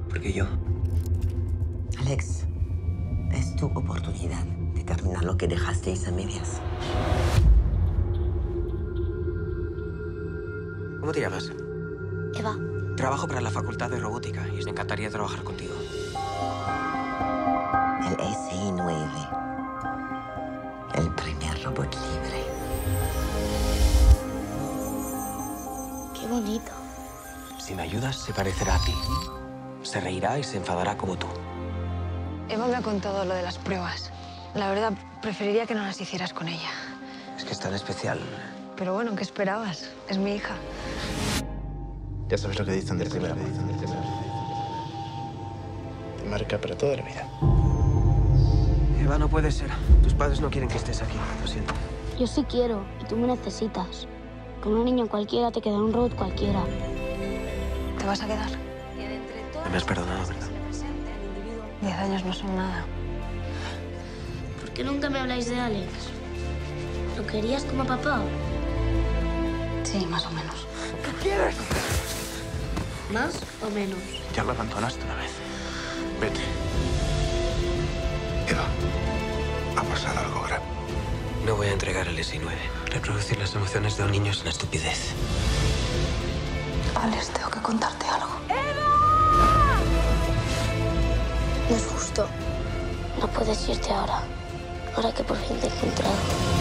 ¿Por qué yo? Alex, es tu oportunidad de terminar lo que dejasteis a medias. ¿Cómo te llamas? Eva. Trabajo para la Facultad de Robótica y me encantaría trabajar contigo. El SI-9. El primer robot libre. Qué bonito. Si me ayudas, se parecerá a ti. Se reirá y se enfadará como tú. Eva me ha contado lo de las pruebas. La verdad, preferiría que no las hicieras con ella. Es que es tan especial. Pero bueno, ¿qué esperabas? Es mi hija. Ya sabes lo que dicen del primer amor. Te marca para toda la vida. Eva, no puede ser. Tus padres no quieren que estés aquí. Lo siento. Yo sí quiero, y tú me necesitas. Con una niña cualquiera te queda un robot cualquiera. ¿Te vas a quedar? Me has perdonado, ¿verdad? 10 años no son nada. ¿Por qué nunca me habláis de Alex? ¿Lo querías como papá? Sí, más o menos. ¿Qué quieres? ¿Más o menos? Ya lo abandonaste una vez. Vete. Eva, ha pasado algo grave. No voy a entregar el SI-9. Reproducir las emociones de un niño es una estupidez. Alex, tengo que contarte algo. No es justo. No puedes irte ahora. Ahora que por fin te he encontrado.